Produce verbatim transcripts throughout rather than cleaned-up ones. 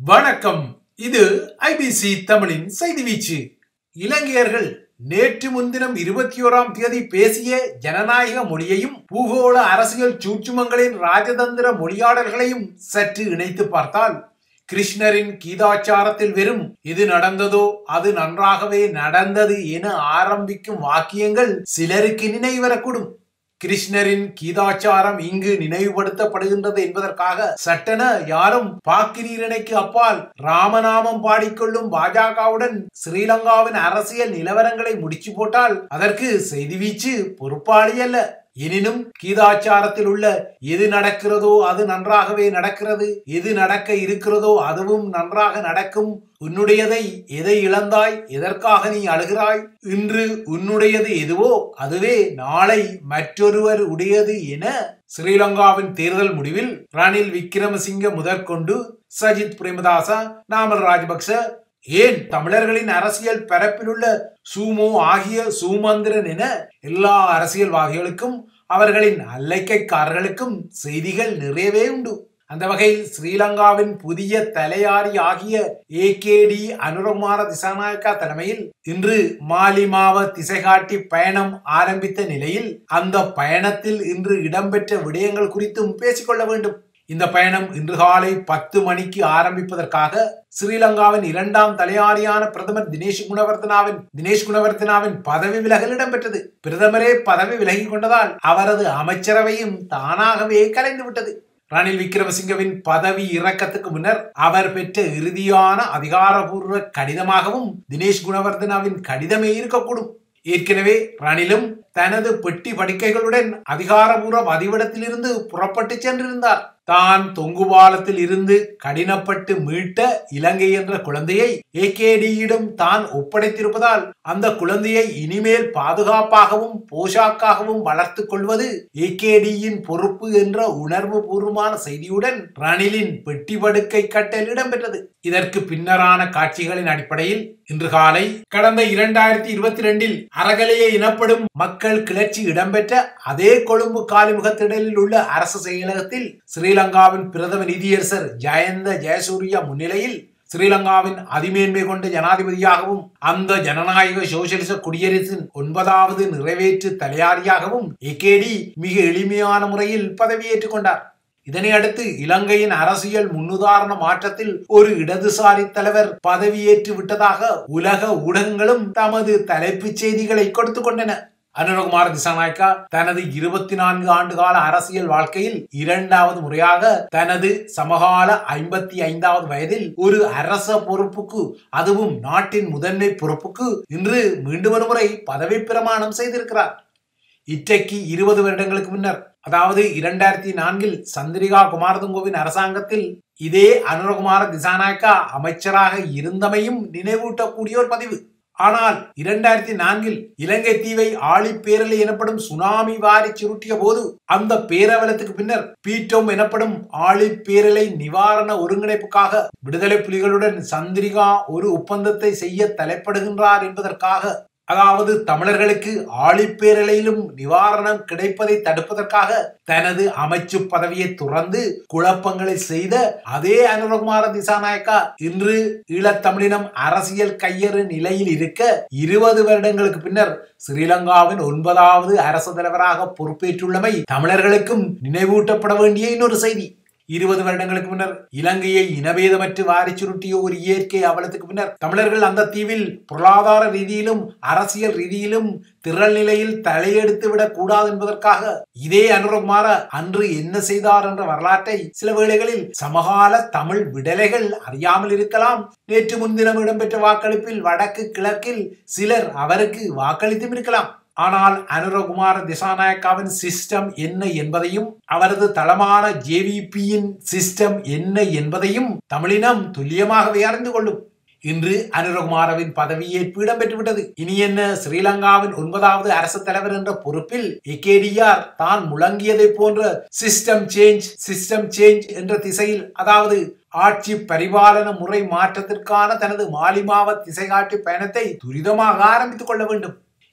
வணக்கம். இது ஐபிசி தமிழின் செய்தி வீச்சு. இலங்கையர்கள் நேற்று முன்தினம் இருபத்தி ஓராம் தேதி பேசிய ஜனநாயக மொழியையும் பூகோள அரசியல் சூட்சுமங்களின் ராஜதந்திர மொழியாடல்களையும் சற்று இணைத்து பார்த்தால் கிருஷ்ணரின் கீதாச்சாரத்தில் வெறும் இது நடந்ததோ அது நன்றாகவே நடந்தது என ஆரம்பிக்கும் வாக்கியங்கள் சிலருக்கு நினைவரக்கூடும். கிருஷ்ணரின் கீதாச்சாரம் இங்கு நினைவுபடுத்தப்படுகின்றது என்பதற்காக சட்டென யாரும் பாக்கிரீரணைக்கு அப்பால் ராமநாமம் பாடிக்கொள்ளும் பாஜகவுடன் ஸ்ரீலங்காவின் அரசியல் நிலவரங்களை முடிச்சு போட்டால் அதற்கு செய்தி வீச்சு பொறுப்பாளி அல்ல. எனினும் கீதாச்சாரத்தில் உள்ள எது நடக்கிறதோ அது நன்றாகவே நடக்கிறது, எது நடக்க இருக்கிறதோ அதுவும் நன்றாக நடக்கும், உன்னுடையதை எதை இழந்தாய், எதற்காக நீ அழுகிறாய், இன்று உன்னுடையது எதுவோ அதுவே நாளை மற்றொருவர் உடையது என ஸ்ரீலங்காவின் தேர்தல் முடிவில் ரணில் விக்ரமசிங்க முதற்கொண்டு சஜித் பிரேமதாச, நாமல் ராஜபக்ச, ஏன் தமிழர்களின் அரசியல் பரப்பில் உள்ள சூமோ ஆகிய சூமந்திரன் என எல்லா அரசியல்வாதிகளுக்கும் அவர்களின் அல்லைக்கைக்காரர்களுக்கும் செய்திகள் நிறையவே உண்டு. அந்த வகையில் ஸ்ரீலங்காவின் புதிய தலையாரி ஆகிய A K D Anurakumara Dissanayake தலைமையில் இன்று மாலிமாவ திசைகாட்டி பயணம் ஆரம்பித்த நிலையில் அந்த பயணத்தில் இன்று இடம்பெற்ற விடயங்கள் குறித்தும் பேசிக்கொள்ள வேண்டும். இந்த பயணம் இன்று காலை பத்து மணிக்கு ஆரம்பிப்பதற்காக ஸ்ரீலங்காவின் இரண்டாம் தலையாரியான பிரதமர் தினேஷ் குணவர்தனாவின் தினேஷ் குணவர்தனாவின் பதவி விலகல் இடம்பெற்றது. பிரதமரே பதவி விலகி கொண்டதால் அவரது அமைச்சரவையும் தானாகவே கலைந்து விட்டது. ரணில் விக்ரமசிங்கவின் பதவி இறக்கத்துக்கு முன்னர் அவர் பெற்ற இறுதியான அதிகாரபூர்வ கடிதமாகவும் தினேஷ் குணவர்தனாவின் கடிதமே இருக்கக்கூடும். ஏற்கனவே ரணிலும் தனது பெட்டி படுக்கைகளுடன் அதிகாரபூர்வ வதிவிடத்திலிருந்து புறப்பட்டு சென்றிருந்தார். தான் தொங்குபாலத்தில் இருந்து கடினப்பட்டு மீட்ட இலங்கை என்ற குழந்தையை ஏ கே டியிடம் தான் ஒப்படைத்திருப்பதால் அந்த குழந்தையை இனிமேல் பாதுகாப்பாகவும் போஷாக்காகவும் வளர்த்து கொள்வது ஏ கே டியின் பொறுப்பு என்ற உணர்வு பூர்வமான செய்தியுடன் ரணிலின் பெட்டி படுக்கை கட்டல் இடம்பெற்றது. இதற்கு பின்னரான காட்சிகளின் அடிப்படையில் இன்று காலை கடந்த இரண்டாயிரத்தி இருபத்தி ரெண்டில் அறகலையை எனப்படும் மக்கள் கிளர்ச்சி இடம்பெற்ற அதே கொழும்பு காலிமுகத்திடலில் உள்ள அரசு செயலகத்தில் ஸ்ரீலங்காவின் பிரதம நீதியரசர் ஜயந்த ஜெயசூர்யா முன்னிலையில் ஸ்ரீலங்காவின் அதிமேன்மை கொண்ட ஜனாதிபதியாகவும் அந்த ஜனநாயக சோசியலிச குடியரசின் ஒன்பதாவது நிறைவேற்று தலையாரியாகவும் ஏ கே டி மிக எளிமையான முறையில் பதவியேற்றுக் கொண்டார். இதனை அடுத்து இலங்கையின் அரசியல் முன்னுதாரண மாற்றத்தில் ஒரு இடதுசாரி தலைவர் பதவியேற்று விட்டதாக உலக ஊடகங்களும் தமது தலைப்புச் செய்திகளை கொடுத்து கொண்டன. அனுரகுமார திசாநாயக்கா தனது இருபத்தி நான்கு ஆண்டு கால அரசியல் வாழ்க்கையில் இரண்டாவது முறையாக தனது சமகால ஐம்பத்தி ஐந்தாவது வயதில் ஒரு அரச பொறுப்புக்கு, அதுவும் நாட்டின் முதன்மை பொறுப்புக்கு இன்று மீண்டும் ஒரு முறை பதவி பிரமாணம் செய்திருக்கிறார். இற்றைக்கு இருபது வருடங்களுக்கு முன்னர், அதாவது இரண்டாயிரத்தி நான்கில் சந்திரிகா குமாரதுங்கோவின் அரசாங்கத்தில் இதே அனுரகுமார திசாநாயக்கா அமைச்சராக இருந்தமையும் நினைவூட்டக்கூடிய ஒரு பதிவு. ஆனால் இரண்டாயிரத்தி நான்கில் இலங்கை தீவை ஆழிப்பேரலை எனப்படும் சுனாமி வாரி சுருட்டிய போது அந்த பேரவலத்துக்கு பின்னர் பீட்டோம் எனப்படும் ஆழிப்பேரலை நிவாரண ஒருங்கிணைப்புக்காக விடுதலை புலிகளுடன் சந்திரிகா ஒரு ஒப்பந்தத்தை செய்ய தலைப்படுகின்றார் என்பதற்காக, அதாவது தமிழர்களுக்கு ஆழிப்பேரலையிலும் நிவாரணம் கிடைப்பதை தடுப்பதற்காக தனது அமைச்சு பதவியை துறந்து குழப்பங்களை செய்த அதே அனுரகுமார திசாநாயக்கா இன்று ஈழத்தமிழினம் அரசியல் கையறு நிலையில் இருக்க இருபது வருடங்களுக்கு பின்னர் ஸ்ரீலங்காவின் ஒன்பதாவது அரசு தலைவராக பொறுப்பேற்றுள்ளமை தமிழர்களுக்கும் நினைவூட்டப்பட வேண்டிய இன்னொரு செய்தி. இருபது வருடங்களுக்கு முன்னர் இலங்கையை இனபேதமற்று வாரி சுருட்டிய ஒரு இயற்கை அவலத்துக்கு பின்னர் தமிழர்கள் அந்த தீவில் பொருளாதார ரீதியிலும் அரசியல் ரீதியிலும் திரள் நிலையில் தலையெடுத்து விடக் கூடாது என்பதற்காக இதே அனுரகுமார அன்று என்ன செய்தார் என்ற வரலாற்றை சில வேளைகளில் சமகால தமிழ் விடலைகள் அறியாமல் இருக்கலாம். நேற்று முன்தினம் இடம்பெற்ற வாக்களிப்பில் வடக்கு கிழக்கில் சிலர் அவருக்கு வாக்களித்தும் இருக்கலாம். ஆனால் அனுரகுமார திசாநாயக்காவின் சிஸ்டம் என்ன என்பதையும் அவரது தளமான ஜே வி பியின் சிஸ்டம் என்ன என்பதையும் தமிழினம் துல்லியமாகவே அறிந்து கொள்ளும். இன்று அனுரகுமாரவின் பதவியேற்பு இடம்பெற்றுவிட்டது. இனி என்ன, ஸ்ரீலங்காவின் ஒன்பதாவது அரசு தலைவர் என்ற பொறுப்பில் ஏ கே டி ஆர் தான் முழங்கியதை போன்ற சிஸ்டம் சேஞ்ச் சிஸ்டம் சேஞ்ச் என்ற திசையில், அதாவது ஆட்சி பரிபாலன முறை மாற்றத்திற்கான தனது மாலிமாவ திசைகாட்டி பயணத்தை துரிதமாக ஆரம்பித்துக் கொள்ள வேண்டும்.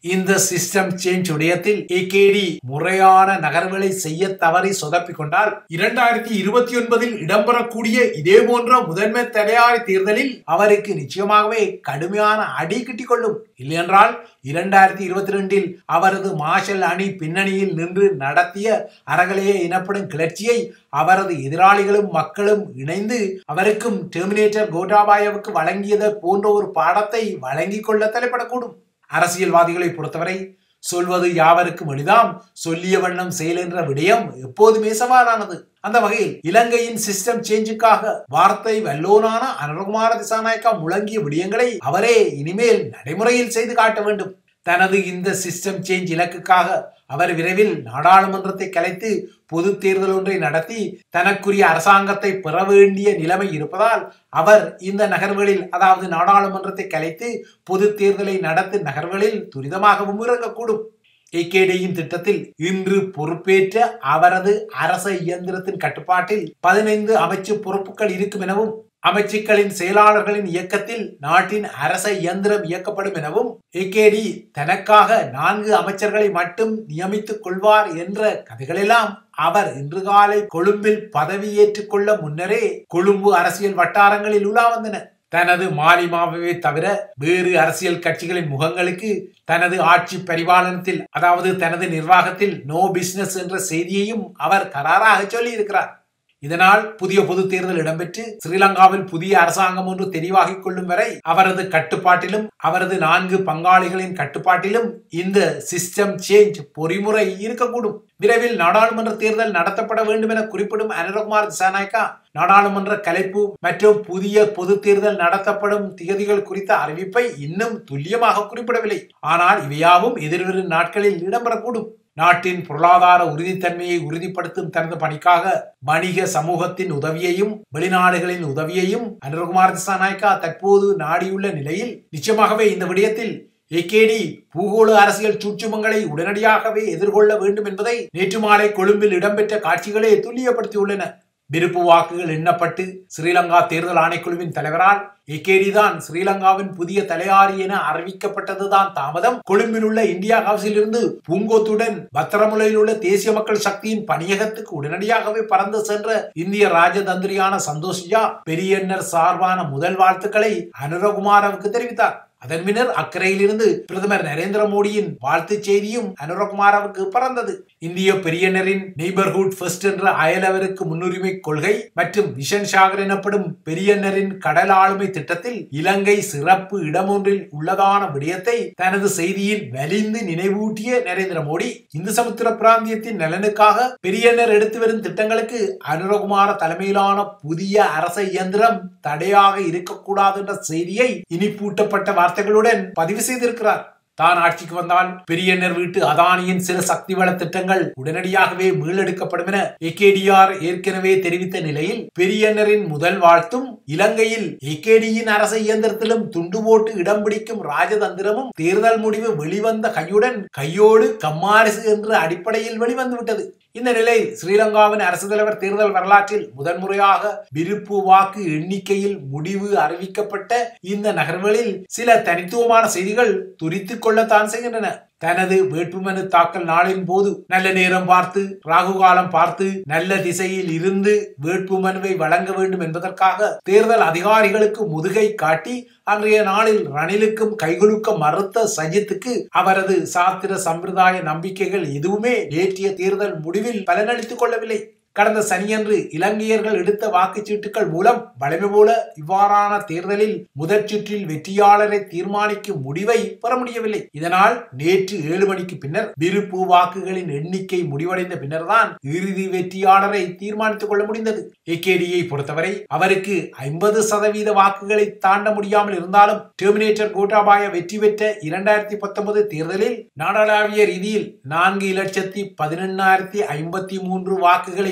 இந்த சிஸ்டம் சேஞ்ச் விடயத்தில் ஏகேடி முறையான நகர்வுகளை செய்ய தவறி சொதப்பிக் கொண்டால் இரண்டாயிரத்தி இருபத்தி ஒன்பதில் இடம்பெறக்கூடிய இதே போன்ற முதன்மை தலையாரி தேர்தலில் அவருக்கு நிச்சயமாகவே கடுமையான அடி கிட்டிக் கொள்ளும். இல்லையென்றால் இரண்டாயிரத்தி இருபத்தி ரெண்டில் அவரது மார்ஷல் அணி பின்னணியில் நின்று நடத்திய அறகலைய எனப்படும் கிளர்ச்சியை அவரது எதிராளிகளும் மக்களும் இணைந்து அவருக்கும் டெர்மினேட்டர் கோட்டாபாயவுக்கு வழங்கியதை போன்ற ஒரு பாடத்தை வழங்கிக் கொள்ள தலைப்படக்கூடும். அரசியல்வாதிகளை பொறுத்தவரை சொல்வது யாவருக்கும் எளிதாம், சொல்லிய வண்ணம் செயல் என்ற விடயம் எப்போதுமே சவாலானது. அந்த வகையில் இலங்கையின் சிஸ்டம் சேஞ்சுக்காக வார்த்தை வல்லோனான அனுரகுமார திசாநாயக்கா முழங்கிய விடயங்களை அவரே இனிமேல் நடைமுறையில் செய்து காட்ட வேண்டும். தனது இந்த சிஸ்டம் சேஞ்ச் இலக்குக்காக அவர் விரைவில் நாடாளுமன்றத்தை கலைத்து பொது தேர்தல் ஒன்றை நடத்தி தனக்குரிய அரசாங்கத்தை பெற வேண்டிய நிலைமை இருப்பதால் அவர் இந்த நகர்வுகளில், அதாவது நாடாளுமன்றத்தை கலைத்து பொது தேர்தலை நடத்தும் நகர்வுகளில் துரிதமாகவும் இறங்கக்கூடும். ஏகேடியின் திட்டத்தில் இன்று பொறுப்பேற்ற அவரது அரச இயந்திரத்தின் கட்டுப்பாட்டில் பதினைந்து அமைச்சு பொறுப்புகள் இருக்கும் எனவும் அமைச்சுக்களின் செயலாளர்களின் இயக்கத்தில் நாட்டின் அரச இயந்திரம் இயக்கப்படும் எனவும் ஏகேடி தனக்காக நான்கு அமைச்சர்களை மட்டும் நியமித்துக் கொள்வார் என்ற கதைகளெல்லாம் அவர் இன்று காலை கொழும்பில் பதவியேற்றுக் கொள்ள முன்னரே கொழும்பு அரசியல் வட்டாரங்களில் உலா வந்தன. தனது மாலிமாவை தவிர வேறு அரசியல் கட்சிகளின் முகங்களுக்கு தனது ஆட்சி பரிபாலனத்தில், அதாவது தனது நிர்வாகத்தில் நோ பிசினஸ் என்ற செய்தியையும் அவர் கராராக சொல்லி இருக்கிறார். இதனால் புதிய பொது தேர்தல் இடம்பெற்று ஸ்ரீலங்காவில் புதிய அரசாங்கம் ஒன்று தெரிவாகிக் கொள்ளும் வரை அவரது கட்டுப்பாட்டிலும் அவரது நான்கு பங்காளிகளின் கட்டுப்பாட்டிலும் இந்த சிஸ்டம் சேஞ்ச் பொறிமுறை இருக்கக்கூடும். விரைவில் நாடாளுமன்ற தேர்தல் நடத்தப்பட வேண்டும் என குறிப்பிடும் அனுரகுமார திசாநாயக்கா நாடாளுமன்ற கலைப்பு மற்றும் புதிய பொது தேர்தல் நடத்தப்படும் திகதிகள் குறித்த அறிவிப்பை இன்னும் துல்லியமாக குறிப்பிடவில்லை. ஆனால் இவையாவும் எதிர்வரும் நாட்களில் இடம்பெறக்கூடும். நாட்டின் பொருளாதார உறுதித்தன்மையை உறுதிப்படுத்தும் தனது பணிக்காக வணிக சமூகத்தின் உதவியையும் வெளிநாடுகளின் உதவியையும் அனுரகுமார திசாநாயக்கா தற்போது நாடியுள்ள நிலையில் நிச்சயமாகவே இந்த விடயத்தில் ஏகேடி பூகோள அரசியல் சூட்சுமங்களை உடனடியாகவே எதிர்கொள்ள வேண்டும் என்பதை நேற்று மாலை கொழும்பில் இடம்பெற்ற காட்சிகளே துல்லியப்படுத்தியுள்ளன. விருப்பு வாக்குகள் எண்ணப்பட்டு ஸ்ரீலங்கா தேர்தல் ஆணைக்குழுவின் தலைவரால் ஏகேடி தான் ஸ்ரீலங்காவின் புதிய தலையாரி என அறிவிக்கப்பட்டதுதான் தாமதம். கொழும்பில் உள்ள இந்தியா ஹவுஸில் இருந்து பூங்கோத்துடன் பத்திரமுலையில் உள்ள தேசிய மக்கள் சக்தியின் பணியகத்துக்கு உடனடியாகவே பறந்து சென்ற இந்திய ராஜதந்திரியான சந்தோஷியா பெரியண்ணர் சார்பான முதல் வாழ்த்துக்களை அனுரகுமாரவுக்கு தெரிவித்தார். அதன் பின்னர் அக்கறையில் இருந்து பிரதமர் நரேந்திர மோடியின் வாழ்த்து செய்தியும் அனுரகுமாரவுக்கு பறந்தது. இந்திய பெரியனரின் நெய்பர்ஹுட் ஃபர்ஸ்ட் என்ற அயலவருக்கு முன்னுரிமை கொள்கை மற்றும் விஷன் சாகர் எனப்படும் பெரியனரின் கடல் ஆளுமை திட்டத்தில் இலங்கை சிறப்பு இடம் ஒன்றில் உள்ளதான விடயத்தை தனது செய்தியில் வலிந்து நினைவூட்டிய நரேந்திர மோடி இந்து சமுத்திர பிராந்தியத்தின் நலனுக்காக பெரியனர் எடுத்து வரும் திட்டங்களுக்கு அனுரகுமார தலைமையிலான புதிய அரச இயந்திரம் தடையாக இருக்கக்கூடாது என்ற செய்தியை இனிப்பூட்டப்பட்ட வார்த்தைகளுடன் பதிவு செய்திருக்கிறார். தான் ஆட்சிக்கு வந்தால் பெரியண்ணர் வீட்டு அதானியின் சில சக்தி வள திட்டங்கள் உடனடியாகவே மீளெடுக்கப்படும் என ஏகேடிஆர் ஏற்கனவே தெரிவித்த நிலையில் பெரியண்ணரின் முதல் வாழ்த்தும் இலங்கையில் ஏகேடியின் அரச இயந்திரத்திலும் துண்டு போட்டு இடம் பிடிக்கும் ராஜதந்திரமும் தேர்தல் முடிவு வெளிவந்த கையுடன் கையோடு கம்மாரிசு என்ற அடிப்படையில் வெளிவந்து விட்டது. இந்த நிலையில் ஸ்ரீலங்காவின் அரசு தலைவர் தேர்தல் வரலாற்றில் முதன்முறையாக விருப்பு வாக்கு எண்ணிக்கையில் முடிவு அறிவிக்கப்பட்ட இந்த நகர்வுகளில் சில தனித்துவமான செய்திகள் துரித்துக் கொள்ளத்தான் செய்கின்றன. தனது வேட்புமனு தாக்கல் நாளின் போது நல்ல நேரம் பார்த்து ராகு காலம் பார்த்து நல்ல திசையில் இருந்து வேட்புமனுவை வழங்க வேண்டும் என்பதற்காக தேர்தல் அதிகாரிகளுக்கு முதுகை காட்டி அன்றைய நாளில் ரணிலுக்கும் கைகுலுக்க மறுத்த சஜித்துக்கு அவரது சாத்திர சம்பிரதாய நம்பிக்கைகள் எதுவுமே நேற்றைய தேர்தல் முடிவில் பலனளித்துக் கொள்ளவில்லை. கடந்த சனியன்று இலங்கையர்கள் எடுத்த வாக்குச்சீட்டுகள் மூலம் வலிமை போல இவ்வாறான தேர்தலில் முதற் சுற்றில் வெற்றியாளரை தீர்மானிக்கும் முடிவை பெற முடியவில்லை. இதனால் நேற்று ஏழு மணிக்கு பின்னர் விருப்பு வாக்குகளின் எண்ணிக்கை முடிவடைந்த பின்னர் தான் இறுதி வெற்றியாளரை தீர்மானித்துக் கொள்ள முடிந்தது. ஏகேடியை பொறுத்தவரை அவருக்கு ஐம்பது சதவீத வாக்குகளை தாண்ட முடியாமல் இருந்தாலும் டெர்மினேட்டர் கோட்டாபாய வெற்றி பெற்ற இரண்டாயிரத்தி பத்தொன்பது தேர்தலில் நாடாளாவிய ரீதியில் நான்கு லட்சத்தி பதினெண்ணாயிரத்தி ஐம்பத்தி மூன்று வாக்குகளை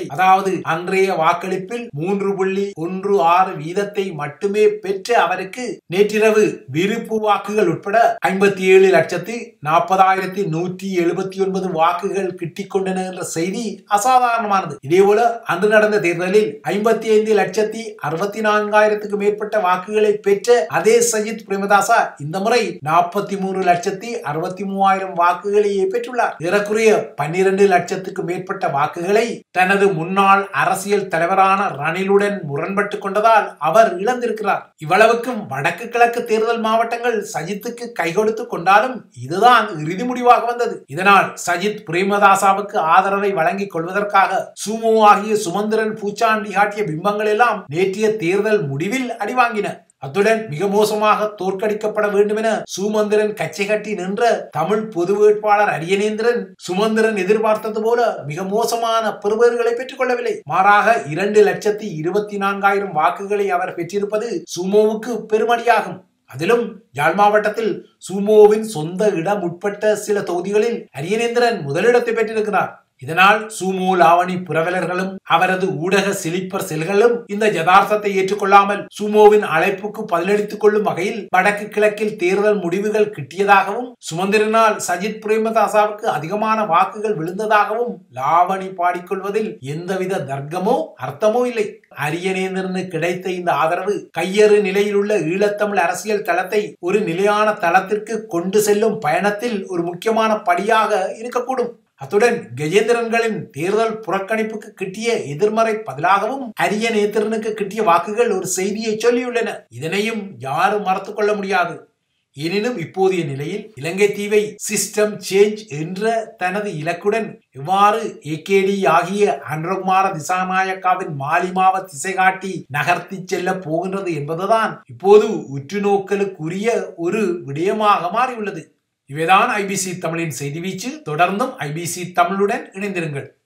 அதாவது அன்றைய வாக்களிப்பில் மூன்று புள்ளி ஒன்று ஆறு வீதத்தை மட்டுமே பெற்ற அவருக்கு நேற்றிரவு விருப்பு வாக்குகள் உட்பட ஐம்பத்தி ஏழு லட்சத்தி நாற்பதாயிரத்தி நூற்றி எழுபத்தி ஒன்பது வாக்குகள் கிட்டிக் கொண்டன என்ற செய்தி அசாதாரணமானது. இதேபோல அன்று நடந்த தேர்தலில் ஐம்பத்தி ஐந்து லட்சத்தி அறுபத்தி நான்காயிரத்துக்கு மேற்பட்ட வாக்குகளை பெற்ற அதே சஜித் பிரேமதாசா இந்த முறை நாற்பத்தி மூன்று லட்சத்தி அறுபத்தி மூவாயிரம் வாக்குகளையே பெற்றுள்ளார். ஏறக்குறைய பன்னிரண்டு லட்சத்துக்கு மேற்பட்ட வாக்குகளை தனது முன்னாள் அரசியல் தலைவரான ரணிலுடன் முரண்பட்டு கொண்டதால் அவர் இழந்திருக்கிறார். இவ்வளவுக்கும் வடக்கு கிழக்கு தேர்தல் மாவட்டங்கள் சஜித்துக்கு கை கொடுத்து கொண்டாலும் இதுதான் இறுதி முடிவாக வந்தது. இதனால் சஜித் பிரேமதாசாவுக்கு ஆதரவை வழங்கிக் கொள்வதற்காக சுமோ ஆகிய சுமந்திரன் பூச்சாண்டி காட்டிய பிம்பங்கள் எல்லாம் நேற்றைய தேர்தல் முடிவில் அடிவாங்கின. அத்துடன் மிக மோசமாக தோற்கடிக்கப்பட வேண்டும் என சுமந்திரன் கட்சி கட்டி நின்ற தமிழ் பொது வேட்பாளர் அரியநேந்திரன் சுமந்திரன் எதிர்பார்த்தது போல மிக மோசமான பெறுபேறுகளை பெற்றுக் கொள்ளவில்லை. மாறாக இரண்டு லட்சத்தி இருபத்தி நான்காயிரம் வாக்குகளை அவர் பெற்றிருப்பது சுமோவுக்கு பெருமடியாகும். அதிலும் யாழ் மாவட்டத்தில் சுமோவின் சொந்த இடம் உட்பட்ட சில தொகுதிகளில் அரியநேந்திரன் முதலிடத்தை பெற்றிருக்கிறார். இதனால் சுமோ லாவணி புரவலர்களும் அவரது ஊடக சிலிப்பர் செல்களும் இந்த யதார்த்தத்தை ஏற்றுக்கொள்ளாமல் சுமோவின் அழைப்புக்கு பதிலளித்துக் கொள்ளும் வகையில் வடக்கு கிழக்கில் தேர்தல் முடிவுகள் கிட்டியதாகவும் சுமந்திரனால் சஜித் பிரேமதாசாவுக்கு அதிகமான வாக்குகள் விழுந்ததாகவும் லாவணி பாடிக்கொள்வதில் எந்தவித தர்க்கமோ அர்த்தமோ இல்லை. அரியநேந்திரனுக்கு கிடைத்த இந்த ஆதரவு கையறு நிலையில் உள்ள ஈழத்தமிழ் அரசியல் தளத்தை ஒரு நிலையான தளத்திற்கு கொண்டு செல்லும் பயணத்தில் ஒரு முக்கியமான படியாக இருக்கக்கூடும். அத்துடன் கஜேந்திரன்களின் தேர்தல் புறக்கணிப்புக்கு கிட்டிய எதிர்மறை பதிலாகவும் அரியநேத்திரனுக்கு கிட்டிய வாக்குகள் ஒரு செய்தியை சொல்லியுள்ளன. இதனையும் யாரும் மறத்துக் கொள்ள முடியாது. எனினும் இப்போதைய நிலையில் இலங்கை தீவை சிஸ்டம் சேஞ்ச் என்ற தனது இலக்குடன் எவ்வாறு ஏகேடி ஆகிய அனுரகுமார திசாநாயக்காவின் மாலிமாவ திசை காட்டி நகர்த்தி செல்ல போகின்றது என்பதுதான் இப்போது உற்றுநோக்கலுக்குரிய ஒரு விடயமாக மாறியுள்ளது. இவைதான் ஐபிசி தமிழின் செய்தி வீச்சு. தொடர்ந்தும் ஐபிசி தமிழுடன் இணைந்திருங்கள்.